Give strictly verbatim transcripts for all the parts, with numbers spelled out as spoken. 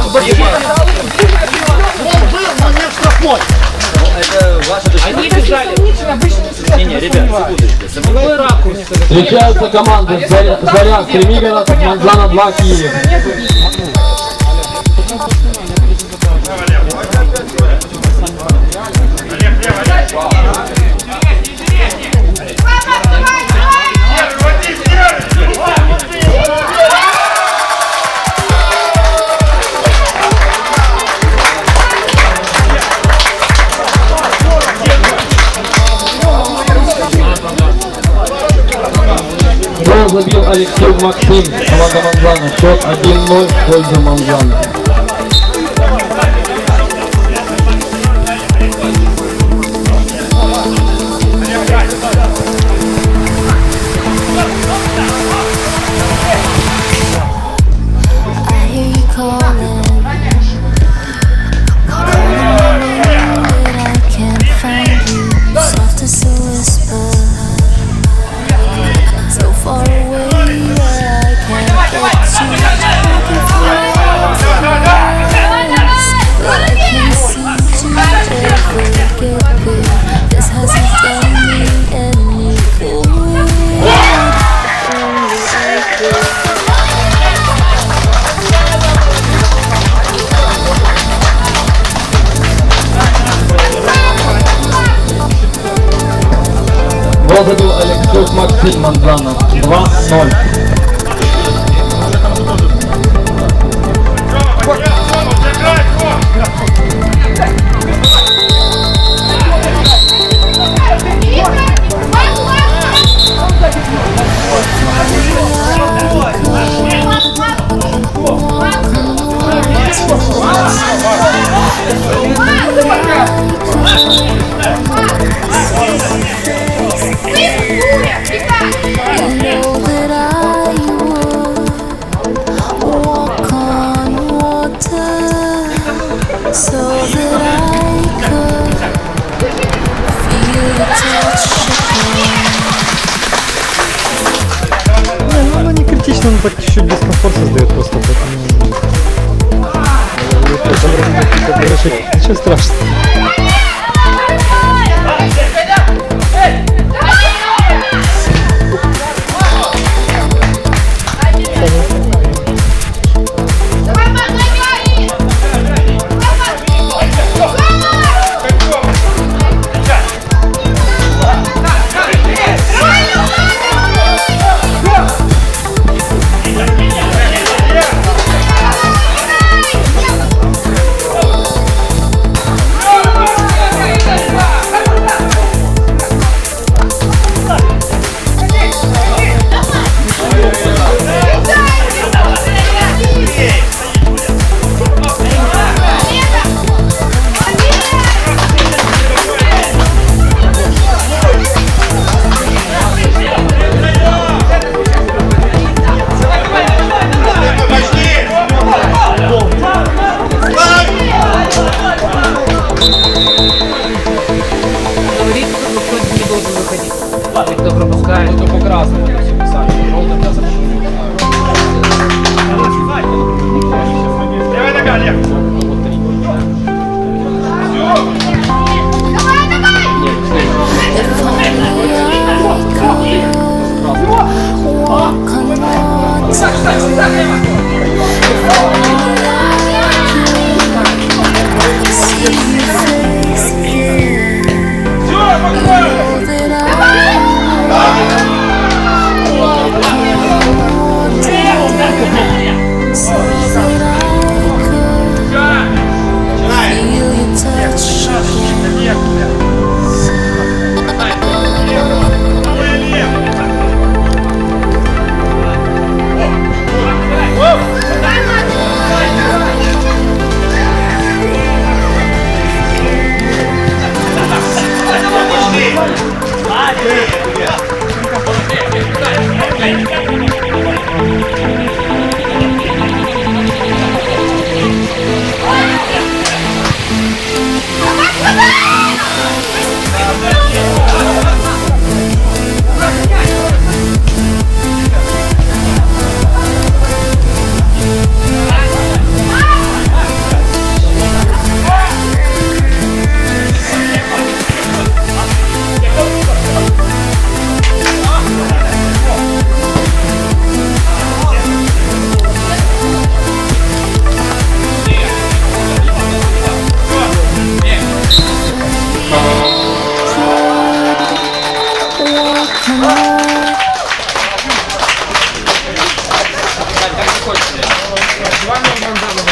был, но не штрафной. Это ваша дочь. Они бежали. Не, не, ребят, секундочку. Какой ракурс? Встречаются команды Заря Кремигина, Манзана два Киев. Гол забил Алексей Максим, команда Манзана. Счет один ноль в пользу Манзана. Гол забил Алексей Максим, Манзана. два ноль. Он так чуть-чуть дискомфорт создает просто, поэтому... Ничего страшного. Кто пропускает, то по красному. Давай нога, Олег! Все,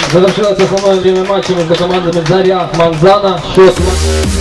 Завершилось основное время матча между командами Заря, Манзана. Счет